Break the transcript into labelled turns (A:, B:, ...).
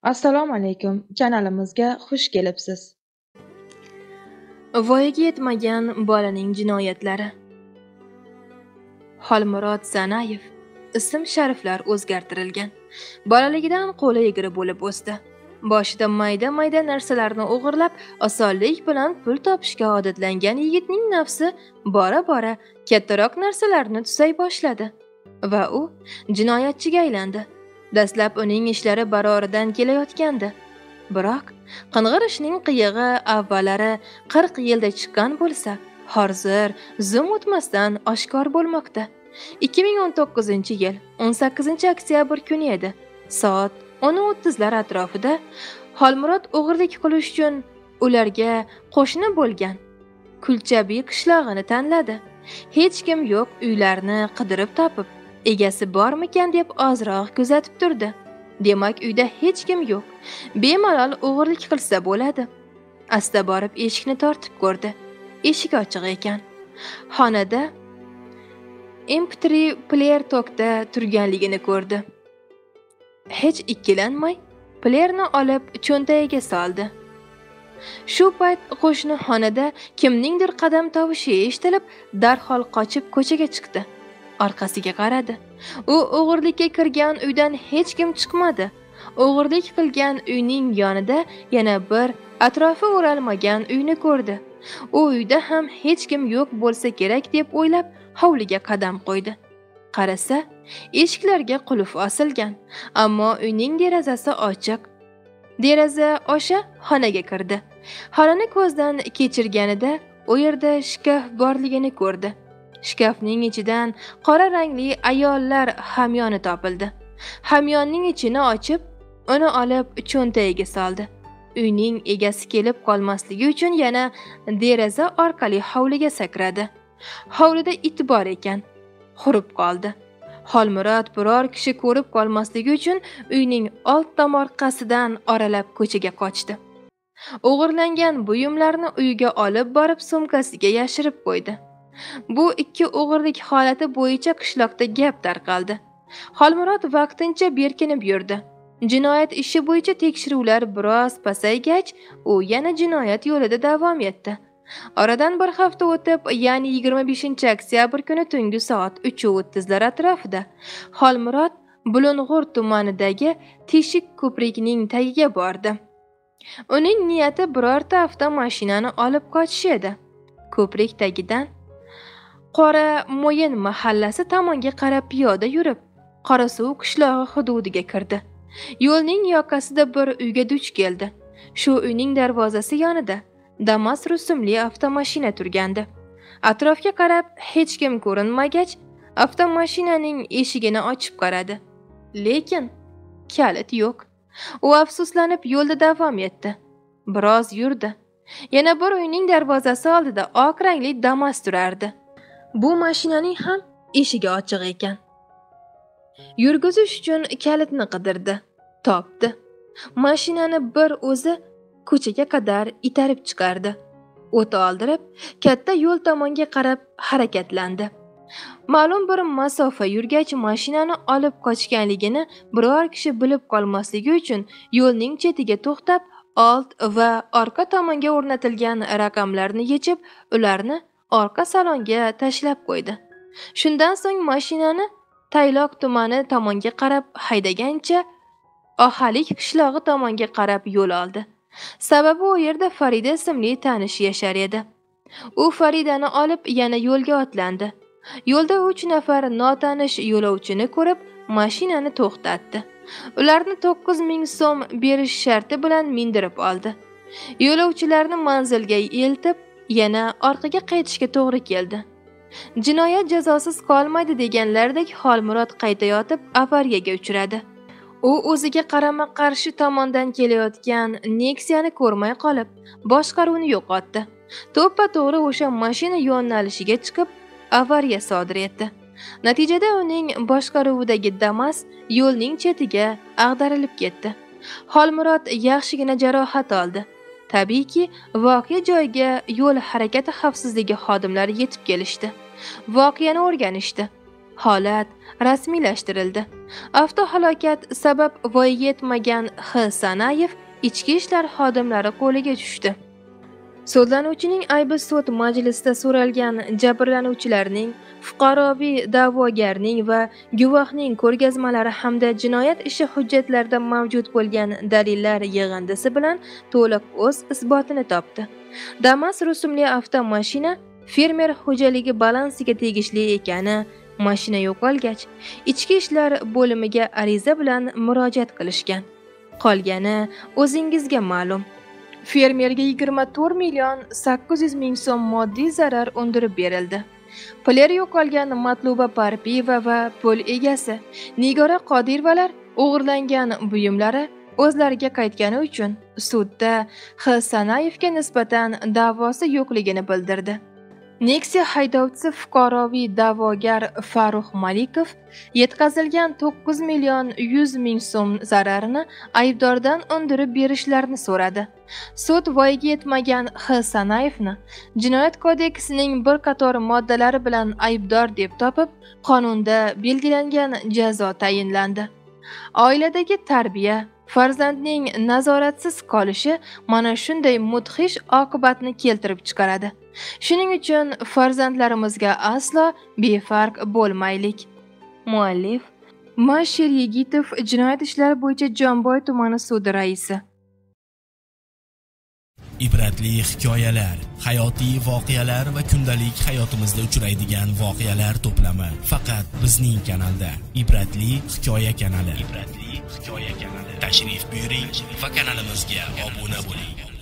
A: Assalomu alaykum. Kanalimizga xush kelibsiz.
B: Voyaga yetmagan bolaning jinoyatlari. Xolmurod Zanayev ism-shariflar o'zgartirilgan. Bolaligidan qo'li egri bo'lib o'sdi. Boshida mayda-mayda narsalarni o'g'irlab, osonlik bilan pul topishga odatlangan yigitning nafsi bora-bora kattaroq narsalarni tusay boshladi va u jinoyatchiga aylandi. Dastlab uning ishlari baroridan kelayotgandi. Biroq qing'ir ishning qiyig'i avvallari 40 yilda chiqqan bo'lsa, hozir zum o'tmasdan oshkor bo'lmoqda. 2019-yil 18-oktyabr kuni edi. Soat 10:30lar atrofida Xolmurod o'g'irlik qilish uchun ularga qo'shni bo'lgan Kulchabiy qishlog'ini tanladi. Hech kim yo'q, uylarni qidirib topib, egasi bormikan deb ozroq kuzatib turdi. Demak, uyda hech kim yo'q. Bemalol o'g'irlik qilsa bo'ladi. Asta borib eshikni tortib ko'rdi. Eshik ochiq ekan. Xonada MP3 player tokda turganligini ko'rdi. Hech ikkilanmay playerni olib cho'ntagiga soldi. Shu payt qo'shni xonada kimningdir qadam tovushi eshitilib, darhol qochib ko'chaga chiqdi. Orqasiga qaradi. U o'g'irlikka kirgan uydan hech kim chiqmadi. O'g'irlik qilgan uyning yonida yana bir atrofi o'ralmagan uyni ko'rdi. U uyda ham hech kim yo'q bo'lsa kerak deb o'ylab hovliga qadam qo'ydi. Qarasa, eshiklarga qulf osilgan, ammo uyning derazasi ochiq. Deraza osha xonaga kirdi. Xonani ko'zdan kechirganida u yerda shkaf borligini ko'rdi. Shkafning ichidan qora rangli ayollar hamyoni topildi. Hamyonning ichini ochib, uni olib cho'ntagiga soldi. Uyning egasi kelib qolmasligi uchun yana deraza orqali hovliga sakradi. Hovlida it bor ekan, hurib qoldi. Xolmurod biror kishi ko'rib qolmasligi uchun uyning old tomorqasidan oralab ko'chaga qochdi. O'g'irlangan buyumlarni uyiga olib borib sumkasiga yashirib qo'ydi. Bu ikki o'g'irlik holati bo'yicha qishloqda gap tarqaldi. Xolmurod vaqtincha berkinib yurdi. Jinoyat ishi bo'yicha tekshiruvlar biroz pasaygach, u yana jinoyat yo'lida davom etdi. Oradan bir hafta o'tib, ya'ni 25-oktyabr kuni tungi soat 3:30lar atrofida Xolmurod Bulung'ur tumanidagi Teshik ko'prikning tagiga bordi. Uning niyati birorta avtomashinani olib qochish edi. Ko'prik tagidan Qora Mo'yin mahallasi tomonga qarab piyoda yurib, Qorasuv qishlog'i hududiga kirdi. Yo'lning yoqasida bir uyga duch keldi. Shu uyning darvozasi yonida Damas rusumli avtomashina turgandi. Atrofga qarab hech kim ko'rinmagach, avtomashinaning eshigini ochib qaradi. Lekin kalit yo'q. U afsuslanib yo'lda davom etdi. Biroz yurdi. Yana bir uyning darvozasi oldida oq rangli Damas turardi. Bu mashinaning ham eshigi ochiq ekan. Yurgizish uchun kalitni qidirdi, topdi. Mashinani bir o'zi ko'chaga qadar itarib chiqardi. O't oldirib, katta yo'l tomonga qarab harakatlandi. Ma'lum bir masofa yurgach, mashinani olib qochganligini biror kishi bilib qolmasligi uchun yo'lning chetiga to'xtab, old va orqa tomonga o'rnatilgan raqamlarni yechib, ularni orqa salonga tashlab qo'ydi. Shundan so'ng mashinani Tayloq tumani tomonga qarab haydagancha Ohalik qishlog'i tomonga qarab yo'l oldi. Sababi u yerda Farida ismli tanishi yashar edi. U Faridani olib yana yo'lga otlandi. Yo'lda 3 nafar notanish yo'lovchini ko'rib, mashinani to'xtatdi. Ularni 9000 so'm berish sharti bilan mindirib oldi. Yo'lovchilarni manzilga eltib, yana orqaga qaytishga to'g'ri keldi. Jinoyat jazosiz qolmaydi deganlardek Xolmurod qaytayotib avariyaga uchradi. U o'ziga qarama-qarshi tomondan kelayotgan Nexia'ni ko'rmay qolib, boshqaruvni yo'qotdi. To'ppa-to'g'ri o'sha mashina yo'nalishiga chiqib, avariya sodir etdi. Natijada uning boshqaruvidagi Damas yo'lning chetiga ag'darilib ketdi. Xolmurod yaxshigina jarohat oldi. Tabiiyki, voqea joyiga yo'l harakati xavfsizligi xodimlari yetib kelishdi. Voqeani o'rganishdi. Holat rasmiylashtirildi. Avtohalokat sabab voyaga yetmagan H. Sanayev ichki ishlar xodimlari qo'liga tushdi. Sudlanuvchining aybi sud majlisida so'ralgan jabrlanuvchilarning, fuqaroviy da'vogarning va guvohning ko'rgazmalari hamda jinoyat ishi hujjatlarida mavjud bo'lgan dalillar yig'indisi bilan to'liq o'z isbotini topdi. Damas rusumli avtomashina fermer xo'jaligi balansiga tegishli ekani mashina yo'qolgach, ichki ishlar bo'limiga ariza bilan murojaat qilishgan. Qolgani o'zingizga ma'lum. Fermerga 24 million 800 ming so'm moddiy zarar undirib berildi. Pullar yo'qolgan Matluba Parpiyeva va pul egasi Nigora Qodirovalar o'g'irlangan buyumlari o'zlariga qaytgani uchun sudda H. Sanayevga nisbatan da'vosi yo'qligini bildirdi. Nexia haydovchisi fuqaroviy da'vogar Farruh Malikov yetkazilgan 9 million 100 ming so'm zararini aybdordan undirib berishlarini so'radi. Sud voyaga yetmagan H. Sanayevni Jinoyat kodeksining bir qator moddalari bilan aybdor deb topib, qonunda belgilangan jazo tayinlandi. Oiladagi tarbiya, farzandning nazoratsiz qolishi mana shunday mudhish oqibatni keltirib chiqaradi. Shuning uchun farzandlarimizga aslo befarq bo'lmaylik. Muallif Mashir Yigitov, Jinoyat ishlari bo'yicha Jomboy tumani sudi raisi.
C: Ibratli hikoyalar, hayotiy voqealar va kundalik hayotimizda uchraydigan voqealar to'plami faqat bizning kanalda. Ibratli hikoya kanali. Tashrif buyuring va kanalimizga obuna bo'ling.